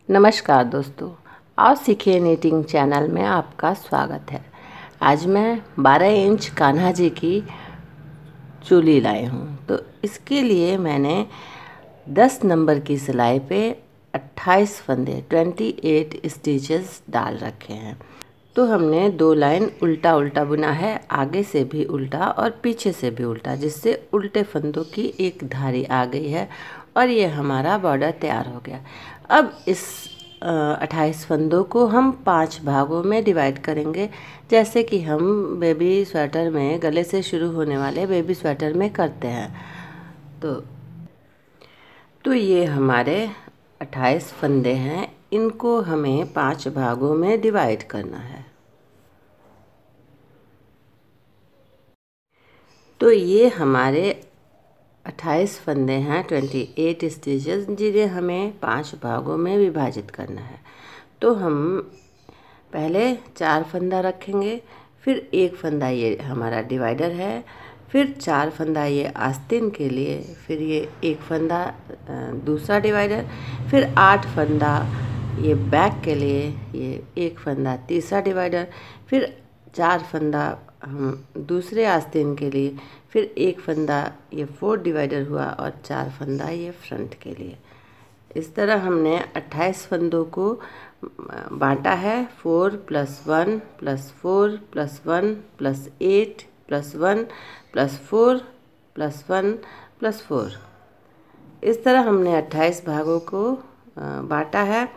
नमस्कार दोस्तों, आओ सीखिए नीटिंग चैनल में आपका स्वागत है। आज मैं 12 इंच कान्हा जी की चोली लाई हूँ। तो इसके लिए मैंने 10 नंबर की सिलाई पे 28 फंदे 28 स्टिचेस डाल रखे हैं। तो हमने 2 लाइन उल्टा उल्टा बुना है, आगे से भी उल्टा और पीछे से भी उल्टा, जिससे उल्टे फंदों की एक धारी आ गई है और ये हमारा बॉर्डर तैयार हो गया। अब इस 28 फंदों को हम 5 भागों में डिवाइड करेंगे, जैसे कि हम बेबी स्वेटर में गले से शुरू होने वाले बेबी स्वेटर में करते हैं। तो ये हमारे 28 फंदे हैं, इनको हमें 5 भागों में डिवाइड करना है। तो ये हमारे 28 फंदे हैं, 28 स्टिचेस, जिन्हें हमें 5 भागों में विभाजित करना है। तो हम पहले 4 फंदा रखेंगे, फिर एक फंदा ये हमारा डिवाइडर है, फिर 4 फंदा ये आस्तीन के लिए, फिर ये एक फंदा दूसरा डिवाइडर, फिर 8 फंदा ये बैक के लिए, ये एक फंदा तीसरा डिवाइडर, फिर 4 फंदा हम दूसरे आस्तीन के लिए, फिर एक फंदा ये 4 डिवाइडर हुआ और 4 फंदा ये फ्रंट के लिए। इस तरह हमने 28 फंदों को बांटा है। 4 + 1 + 4 + 1 + 8 + 1 + 4 + 1 + 4। इस तरह हमने 28 भागों को बांटा है।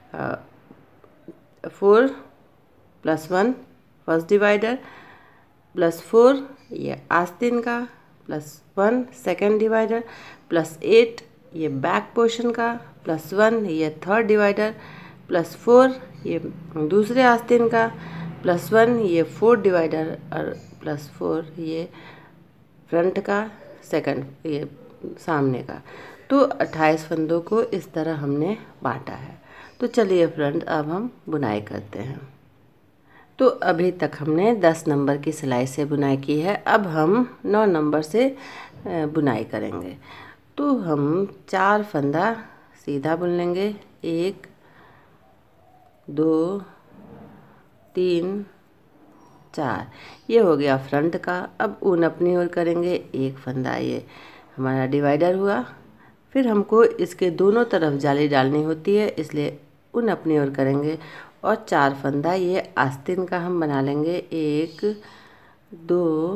4 + 1 फर्स्ट डिवाइडर, +4 ये आस्तीन का, +1 सेकेंड डिवाइडर, +8 ये बैक पोर्शन का, +1 ये थर्ड डिवाइडर, +4 ये दूसरे आस्तीन का, +1 ये फोर्थ डिवाइडर और +4 ये फ्रंट का, सेकंड ये सामने का। तो 28 फंदों को इस तरह हमने बांटा है। तो चलिए फ्रेंड, अब हम बुनाई करते हैं। तो अभी तक हमने 10 नंबर की सिलाई से बुनाई की है। अब हम 9 नंबर से बुनाई करेंगे। तो हम 4 फंदा सीधा बुन लेंगे। 1 2 3 4, ये हो गया फ्रंट का। अब ऊन अपनी ओर करेंगे। एक फंदा ये हमारा डिवाइडर हुआ। फिर हमको इसके दोनों तरफ जाली डालनी होती है, इसलिए ऊन अपनी ओर करेंगे और 4 फंदा ये आस्तीन का हम बना लेंगे। 1 2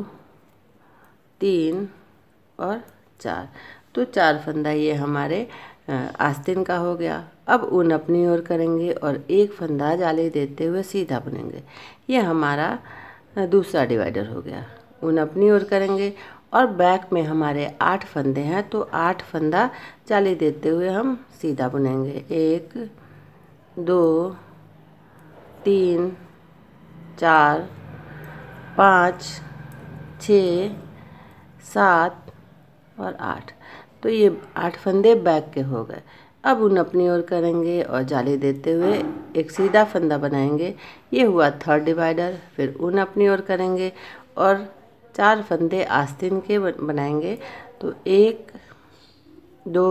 3 और 4। तो 4 फंदा ये हमारे आस्तीन का हो गया। अब ऊन अपनी ओर करेंगे और एक फंदा जाली देते हुए सीधा बुनेंगे। ये हमारा दूसरा डिवाइडर हो गया। ऊन अपनी ओर करेंगे और बैक में हमारे 8 फंदे हैं, तो 8 फंदा जाली देते हुए हम सीधा बुनेंगे। 1 2 3 4 5 6 7 और 8। तो ये 8 फंदे बैक के हो गए। अब ऊन अपनी ओर करेंगे और जाली देते हुए एक सीधा फंदा बनाएंगे। ये हुआ थर्ड डिवाइडर। फिर ऊन अपनी ओर करेंगे और 4 फंदे आस्तीन के बनाएंगे। तो 1 2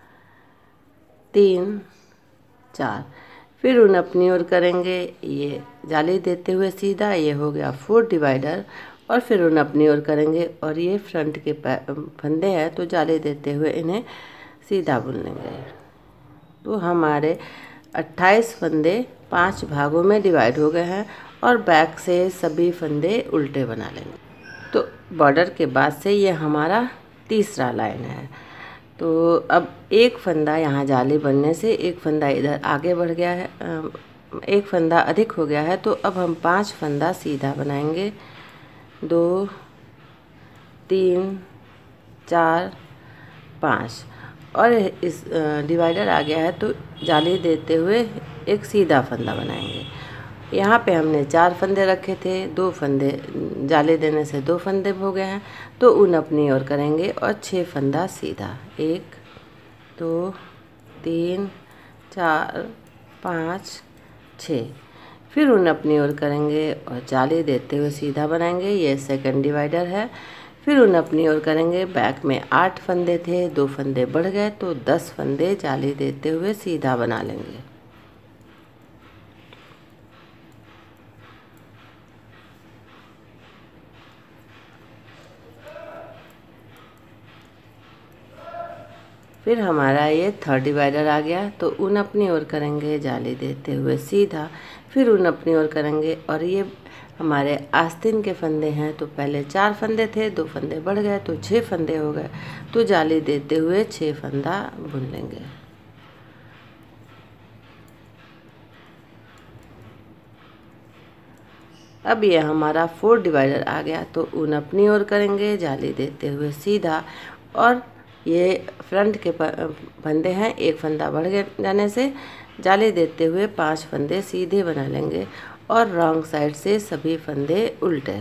3 4। फिर ऊन अपनी ओर करेंगे, ये जाली देते हुए सीधा, ये हो गया फोर्थ डिवाइडर। और फिर ऊन अपनी ओर करेंगे और ये फ्रंट के फंदे हैं, तो जाली देते हुए इन्हें सीधा बुन लेंगे। तो हमारे 28 फंदे 5 भागों में डिवाइड हो गए हैं और बैक से सभी फंदे उल्टे बना लेंगे। तो बॉर्डर के बाद से ये हमारा तीसरा लाइन है। तो अब एक फंदा यहाँ जाली बनने से एक फंदा इधर आगे बढ़ गया है, एक फंदा अधिक हो गया है। तो अब हम 5 फंदा सीधा बनाएंगे। 2 3 4 5 और इस डिवाइडर आ गया है, तो जाली देते हुए एक सीधा फंदा बनाएंगे। यहाँ पे हमने 4 फंदे रखे थे, 2 फंदे जाली देने से 2 फंदे हो गए हैं। तो ऊन अपनी ओर करेंगे और 6 फंदा सीधा। 1 2 3 4 5 6। फिर ऊन अपनी ओर करेंगे और जाली देते हुए सीधा बनाएंगे। ये सेकंड डिवाइडर है। फिर ऊन अपनी ओर करेंगे। बैक में 8 फंदे थे, 2 फंदे बढ़ गए, तो 10 फंदे जाली देते हुए सीधा बना लेंगे। फिर हमारा ये थर्ड डिवाइडर आ गया, तो ऊन अपनी ओर करेंगे जाली देते हुए सीधा, फिर ऊन अपनी ओर करेंगे और ये हमारे आस्तीन के फंदे हैं। तो पहले 4 फंदे थे, 2 फंदे बढ़ गए तो 6 फंदे हो गए। तो जाली देते हुए 6 फंदा बुन लेंगे। अब ये हमारा 4 डिवाइडर आ गया, तो ऊन अपनी ओर करेंगे जाली देते हुए सीधा, और ये फ्रंट के फंदे हैं, 1 फंदा बढ़ जाने से जाली देते हुए 5 फंदे सीधे बना लेंगे और रॉन्ग साइड से सभी फंदे उल्टे।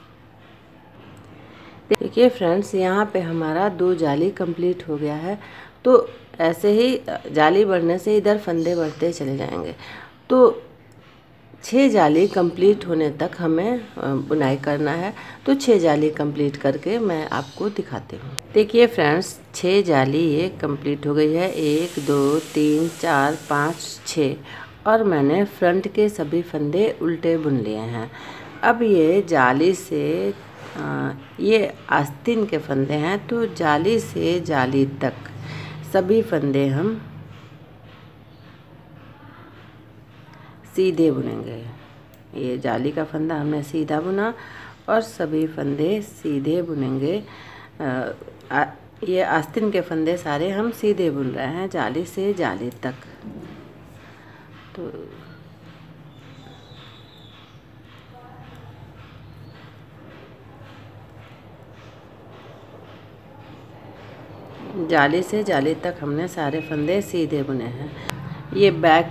देखिए फ्रेंड्स, यहाँ पे हमारा 2 जाली कंप्लीट हो गया है। तो ऐसे ही जाली बढ़ने से इधर फंदे बढ़ते चले जाएंगे। तो 6 जाली कंप्लीट होने तक हमें बुनाई करना है। तो 6 जाली कंप्लीट करके मैं आपको दिखाती हूँ। देखिए फ्रेंड्स, 6 जाली ये कंप्लीट हो गई है। 1 2 3 4 5 6, और मैंने फ्रंट के सभी फंदे उल्टे बुन लिए हैं। अब ये जाली से ये आस्तीन के फंदे हैं, तो जाली से जाली तक सभी फंदे हम सीधे बुनेंगे। ये जाली का फंदा हमने सीधा बुना और सभी फंदे सीधे बुनेंगे। ये आस्तीन के फंदे सारे हम सीधे बुन रहे हैं जाली से जाली तक। तो जाली से जाली तक हमने सारे फंदे सीधे बुने हैं। ये बैक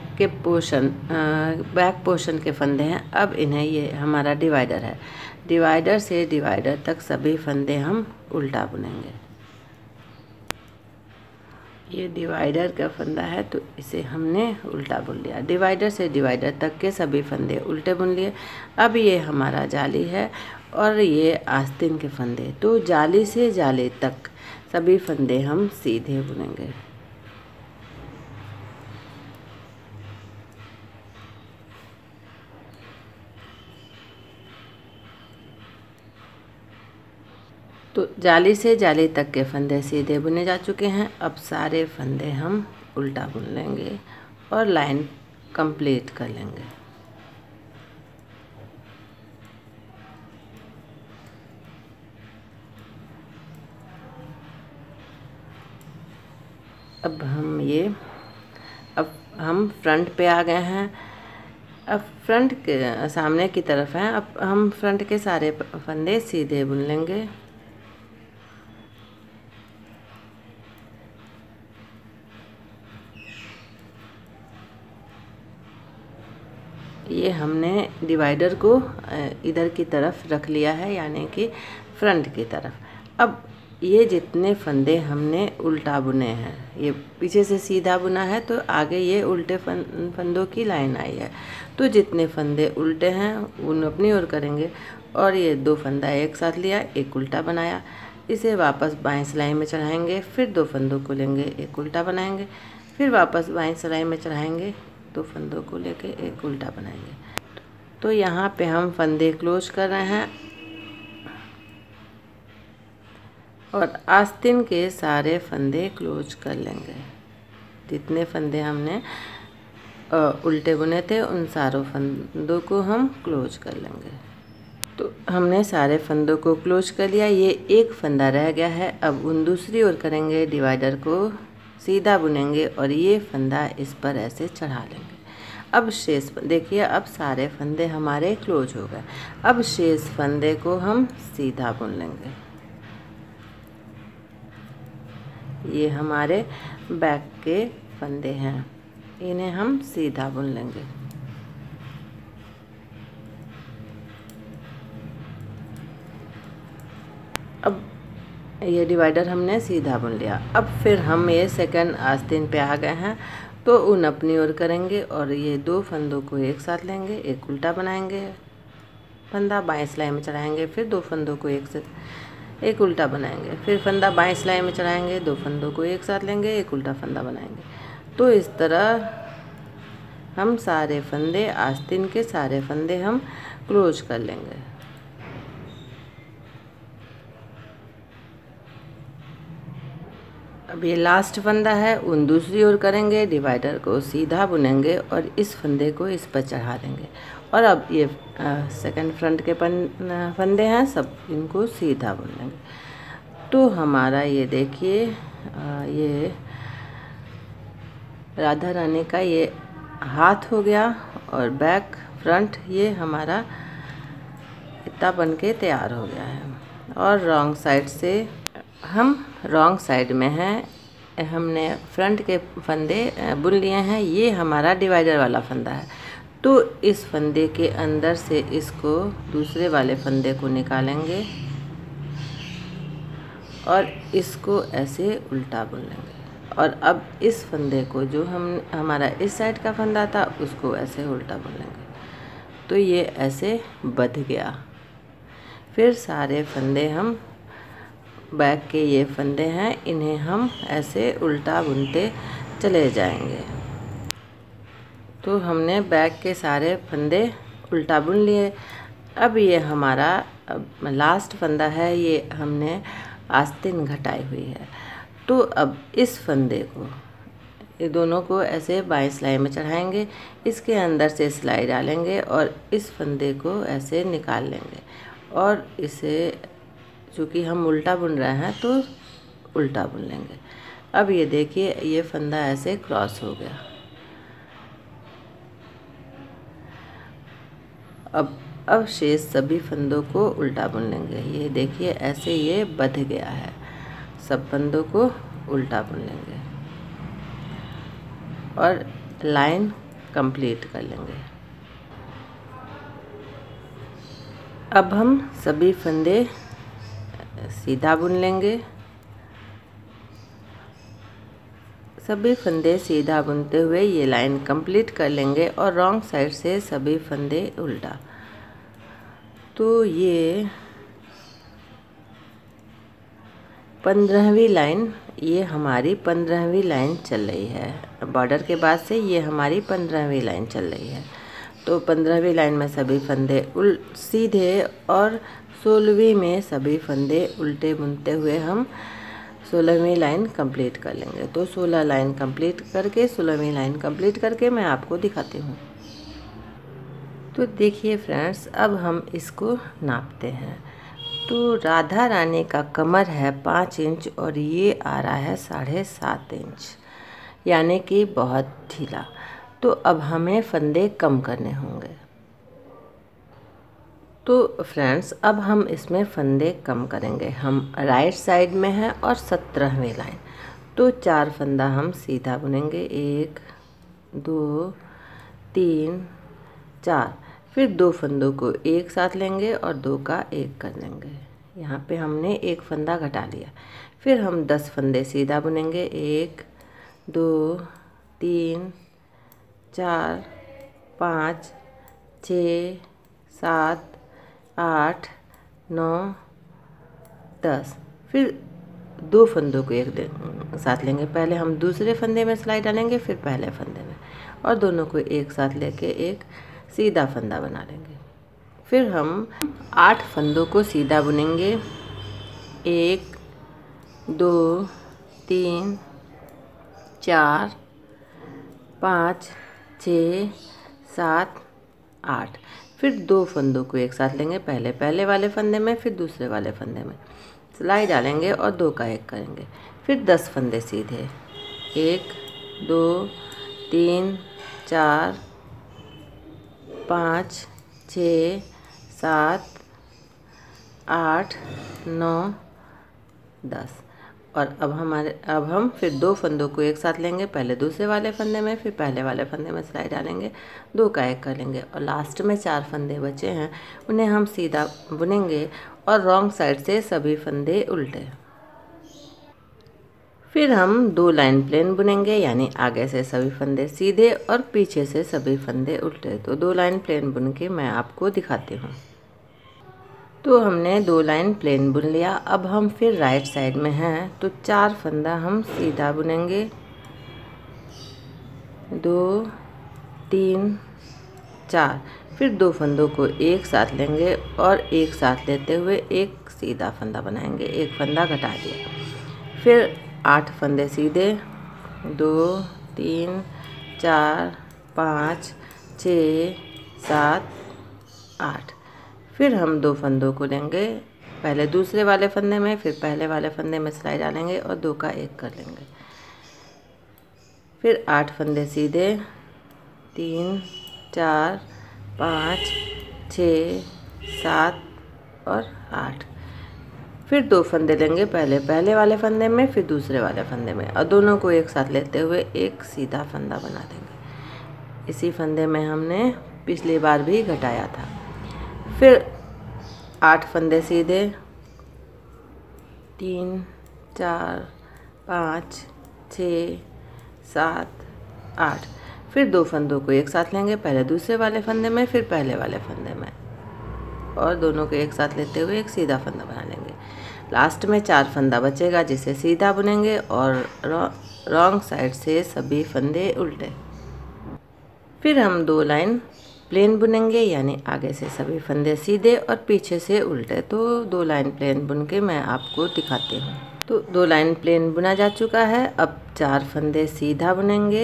पोर्शन के फंदे हैं। अब इन्हें, ये हमारा डिवाइडर है, डिवाइडर से डिवाइडर तक सभी फंदे हम उल्टा बुनेंगे। ये डिवाइडर का फंदा है, तो इसे हमने उल्टा बुन लिया। डिवाइडर से डिवाइडर तक के सभी फंदे उल्टे बुन लिए। अब ये हमारा जाली है और ये आस्तीन के फंदे, तो जाली से जाली तक सभी फंदे हम सीधे बुनेंगे। तो जाली से जाली तक के फंदे सीधे बुने जा चुके हैं। अब सारे फंदे हम उल्टा बुन लेंगे और लाइन कंप्लीट कर लेंगे। अब हम फ्रंट पे आ गए हैं। अब फ्रंट के सामने की तरफ हैं। अब हम फ्रंट के सारे फंदे सीधे बुन लेंगे। ये हमने डिवाइडर को इधर की तरफ रख लिया है, यानी कि फ्रंट की तरफ। अब ये जितने फंदे हमने उल्टा बुने हैं, ये पीछे से सीधा बुना है, तो आगे ये उल्टे फंदों की लाइन आई है। तो जितने फंदे उल्टे हैं उन अपनी ओर करेंगे, और ये 2 फंदा एक साथ लिया, एक उल्टा बनाया, इसे वापस बाएं सिलाई में चढ़ाएंगे, फिर 2 फंदों को लेंगे, एक उल्टा बनाएंगे, फिर वापस बाएं सिलाई में चढ़ाएंगे, 2 फंदों को लेके एक उल्टा बनाएंगे। तो यहाँ पे हम फंदे क्लोज कर रहे हैं और आस्तीन के सारे फंदे क्लोज कर लेंगे। जितने फंदे हमने उल्टे बुने थे उन सारों फंदों को हम क्लोज कर लेंगे। तो हमने सारे फंदों को क्लोज कर लिया। ये एक फंदा रह गया है। अब उन दूसरी ओर करेंगे, डिवाइडर को सीधा बुनेंगे और ये फंदा इस पर ऐसे चढ़ा लेंगे। अब शेष देखिए, अब सारे फंदे हमारे क्लोज हो गए। अब शेष फंदे को हम सीधा बुन लेंगे। ये हमारे बैक के फंदे हैं, इन्हें हम सीधा बुन लेंगे। अब ये डिवाइडर हमने सीधा बुन लिया। अब फिर हम ये सेकंड आस्तीन पे आ गए हैं, तो ऊन अपनी ओर करेंगे और ये 2 फंदों को एक साथ लेंगे, एक उल्टा बनाएंगे, फंदा बाएं सिलाई में चढ़ाएंगे, फिर 2 फंदों को एक उल्टा बनाएंगे, फिर फंदा बाएं सिलाई में चढ़ाएंगे, 2 फंदों को एक साथ लेंगे, एक उल्टा फंदा बनाएंगे। तो इस तरह हम सारे फंदे, आस्तीन के सारे फंदे हम क्लोज कर लेंगे। अब ये लास्ट फंदा है, उन दूसरी ओर करेंगे, डिवाइडर को सीधा बुनेंगे और इस फंदे को इस पर चढ़ा देंगे। और अब ये सेकंड फ्रंट के फंदे हैं, सब इनको सीधा बुन लेंगे। तो हमारा ये देखिए ये राधा रानी का ये हाथ हो गया और बैक फ्रंट ये हमारा इतना बन के तैयार हो गया है। और रॉन्ग साइड से हम रॉन्ग साइड में हैं, हमने फ्रंट के फंदे बुन लिए हैं। ये हमारा डिवाइडर वाला फंदा है, तो इस फंदे के अंदर से इसको दूसरे वाले फंदे को निकालेंगे और इसको ऐसे उल्टा बुन लेंगे। और अब इस फंदे को जो हमारा इस साइड का फंदा था उसको ऐसे उल्टा बुन लेंगे। तो ये ऐसे बंध गया। फिर सारे फंदे हम बैक के ये फंदे हैं, इन्हें हम ऐसे उल्टा बुनते चले जाएंगे। तो हमने बैक के सारे फंदे उल्टा बुन लिए। अब ये हमारा लास्ट फंदा है, ये हमने आस्तीन घटाई हुई है। तो अब इस फंदे को, ये दोनों को ऐसे बाएं सिलाई में चढ़ाएंगे, इसके अंदर से सिलाई डालेंगे और इस फंदे को ऐसे निकाल लेंगे। और इसे चूँकि हम उल्टा बुन रहे हैं तो उल्टा बुन लेंगे। अब ये देखिए ये फंदा ऐसे क्रॉस हो गया। अब शेष सभी फंदों को उल्टा बुन लेंगे। ये देखिए ऐसे ये बंध गया है, सब फंदों को उल्टा बुन लेंगे और लाइन कंप्लीट कर लेंगे। अब हम सभी फंदे सीधा बुन लेंगे। सभी फंदे सीधा बुनते हुए ये लाइन कंप्लीट कर लेंगे और रॉन्ग साइड से सभी फंदे उल्टा। तो ये 15वीं लाइन, ये हमारी 15वीं लाइन चल रही है। बॉर्डर के बाद से ये हमारी 15वीं लाइन चल रही है। तो 15वीं लाइन में सभी फंदे सीधे और 16वीं में सभी फंदे उल्टे बुनते हुए हम 16वीं लाइन कंप्लीट कर लेंगे। तो 16 लाइन कंप्लीट करके 16वीं लाइन कंप्लीट करके मैं आपको दिखाती हूँ। तो देखिए फ्रेंड्स, अब हम इसको नापते हैं। तो राधा रानी का कमर है 5 इंच और ये आ रहा है 7.5 इंच, यानी कि बहुत ढीला। तो अब हमें फंदे कम करने होंगे। तो फ्रेंड्स, अब हम इसमें फंदे कम करेंगे। हम राइट साइड में हैं और 17वीं लाइन, तो 4 फंदा हम सीधा बुनेंगे, 1 2 3 4। फिर 2 फंदों को एक साथ लेंगे और 2 का 1 कर देंगे। यहाँ पे हमने 1 फंदा घटा लिया। फिर हम 10 फंदे सीधा बुनेंगे, 1 2 3 4 5 6 7 8 9 10। फिर 2 फंदों को एक साथ लेंगे। पहले हम दूसरे फंदे में सिलाई डालेंगे, फिर पहले फंदे में, और दोनों को एक साथ लेके एक सीधा फंदा बना लेंगे। फिर हम 8 फंदों को सीधा बुनेंगे, 1 2 3 4 5 6 7 8। फिर 2 फंदों को एक साथ लेंगे, पहले वाले फंदे में, फिर दूसरे वाले फंदे में सिलाई डालेंगे और 2 का 1 करेंगे। फिर 10 फंदे सीधे, 1 2 3 4 5 6 7 8 9 10। और अब हम फिर 2 फंदों को एक साथ लेंगे, पहले दूसरे वाले फंदे में, फिर पहले वाले फंदे में सिलाई डालेंगे, 2 का 1 कर लेंगे। और लास्ट में 4 फंदे बचे हैं, उन्हें हम सीधा बुनेंगे और रॉन्ग साइड से सभी फंदे उल्टे। फिर हम 2 लाइन प्लेन बुनेंगे, यानी आगे से सभी फंदे सीधे और पीछे से सभी फंदे उल्टे। तो 2 लाइन प्लेन बुन के मैं आपको दिखाती हूँ। तो हमने 2 लाइन प्लेन बुन लिया। अब हम फिर राइट साइड में हैं, तो 4 फंदा हम सीधा बुनेंगे, 2 3 4। फिर 2 फंदों को एक साथ लेंगे और एक साथ लेते हुए एक सीधा फंदा बनाएंगे, 1 फंदा घटा दिया। फिर 8 फंदे सीधे, 2 3 4 5 6 7 8। फिर हम 2 फंदों को लेंगे, पहले दूसरे वाले फंदे में, फिर पहले वाले फंदे में सिलाई डालेंगे और 2 का 1 कर लेंगे। फिर 8 फंदे सीधे, 3 4 5 6 7 और 8। फिर 2 फंदे लेंगे, पहले वाले फंदे में, फिर दूसरे वाले फंदे में, और दोनों को एक साथ लेते हुए एक सीधा फंदा बना देंगे। इसी फंदे में हमने पिछली बार भी घटाया था। फिर 8 फंदे सीधे, 3 4 5 6 7 8। फिर 2 फंदों को एक साथ लेंगे, पहले दूसरे वाले फंदे में, फिर पहले वाले फंदे में, और दोनों को एक साथ लेते हुए एक सीधा फंदा बना लेंगे। लास्ट में 4 फंदा बचेगा जिसे सीधा बुनेंगे और रॉन्ग साइड से सभी फंदे उल्टे। फिर हम 2 लाइन प्लेन बुनेंगे, यानी आगे से सभी फंदे सीधे और पीछे से उल्टे। तो 2 लाइन प्लेन बुन के मैं आपको दिखाती हूँ। तो 2 लाइन प्लेन बुना जा चुका है। अब 4 फंदे सीधा बुनेंगे,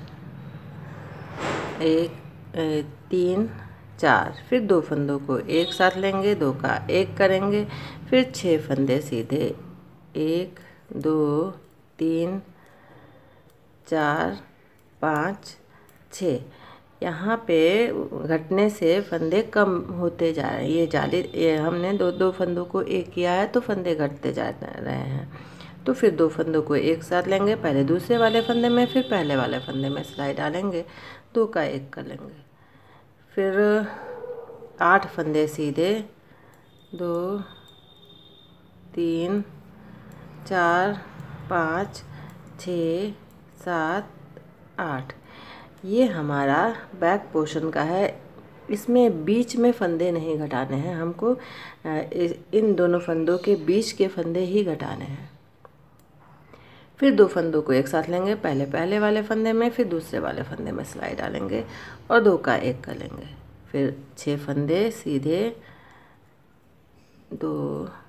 1 3 4। फिर 2 फंदों को एक साथ लेंगे, 2 का 1 करेंगे। फिर 6 फंदे सीधे, 1 2 3 4 5 6। यहाँ पे घटने से फंदे कम होते जा रहे हैं। ये हमने 2 फंदों को एक किया है तो फंदे घटते जा रहे हैं। तो फिर 2 फंदों को एक साथ लेंगे, पहले दूसरे वाले फंदे में, फिर पहले वाले फंदे में सिलाई डालेंगे, 2 का 1 कर लेंगे। फिर 8 फंदे सीधे, 2 3 4 5 6 7 8। ये हमारा बैक पोर्शन का है। इसमें बीच में फंदे नहीं घटाने हैं हमको, इन दोनों फंदों के बीच के फंदे ही घटाने हैं। फिर 2 फंदों को एक साथ लेंगे, पहले वाले फंदे में, फिर दूसरे वाले फंदे में सिलाई डालेंगे और 2 का 1 कर लेंगे। फिर 6 फंदे सीधे, 2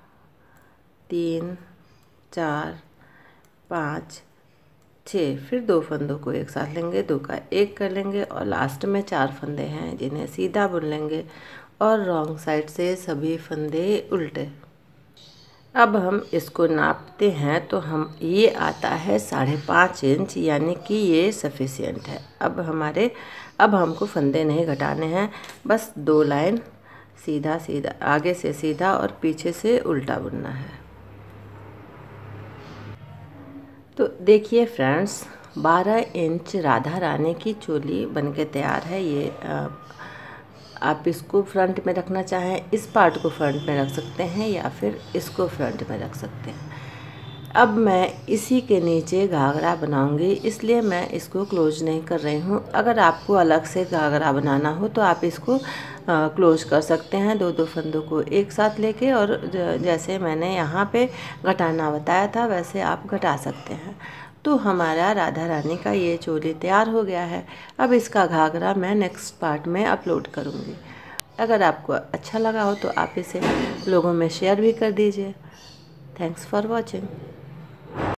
3 4 5 6। फिर 2 फंदों को एक साथ लेंगे, 2 का 1 कर लेंगे और लास्ट में 4 फंदे हैं जिन्हें सीधा बुन लेंगे और रॉन्ग साइड से सभी फंदे उल्टे। अब हम इसको नापते हैं तो ये आता है 5.5 इंच, यानी कि ये सफिशिएंट है। अब हमको फंदे नहीं घटाने हैं, बस 2 लाइन सीधा आगे से सीधा और पीछे से उल्टा बुनना है। तो देखिए फ्रेंड्स, 12 इंच राधा रानी की चोली बनके तैयार है। ये आप इसको फ्रंट में रखना चाहें, इस पार्ट को फ्रंट में रख सकते हैं या फिर इसको फ्रंट में रख सकते हैं। अब मैं इसी के नीचे घाघरा बनाऊंगी, इसलिए मैं इसको क्लोज नहीं कर रही हूँ। अगर आपको अलग से घाघरा बनाना हो तो आप इसको क्लोज कर सकते हैं, 2 फंदों को एक साथ लेके, और जैसे मैंने यहाँ पे घटाना बताया था वैसे आप घटा सकते हैं। तो हमारा राधा रानी का ये चोली तैयार हो गया है। अब इसका घाघरा मैं नेक्स्ट पार्ट में अपलोड करूँगी। अगर आपको अच्छा लगा हो तो आप इसे लोगों में शेयर भी कर दीजिए। Thanks for watching.